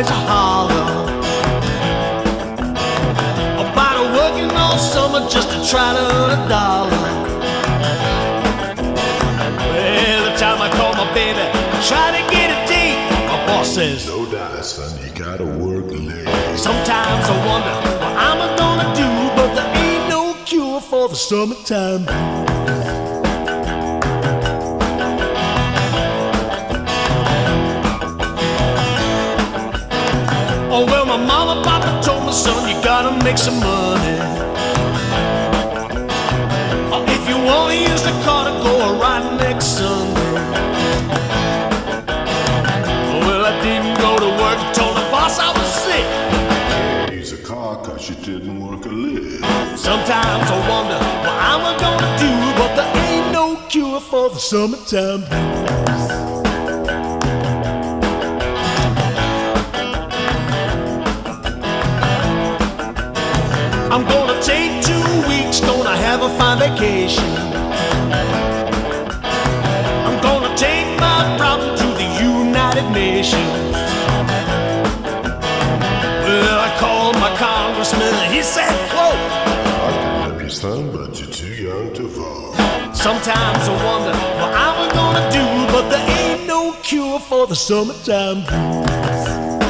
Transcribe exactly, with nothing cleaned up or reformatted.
always a holler about working all summer just to try to earn a dollar. Well, the time I call my baby, try to get a date, my boss says, no die, son, you gotta work late. Sometimes I wonder what I'm gonna do, but there ain't no cure for the summertime blues. Oh, well, my mama and papa told me, son, you gotta make some money. Or if you wanna use the car to go right next Sunday. Well, I didn't go to work, told the boss I was sick. Use a car cause you didn't work a lick. Sometimes I wonder what I'm gonna do, but there ain't no cure for the summertime blues. I'm gonna take two weeks, gonna have a fine vacation. I'm gonna take my problem to the United Nations. Well, I called my congressman and he said, quote, I can help you, son, but you're too young to vote. Sometimes I wonder what I'm gonna do, but there ain't no cure for the summertime blues.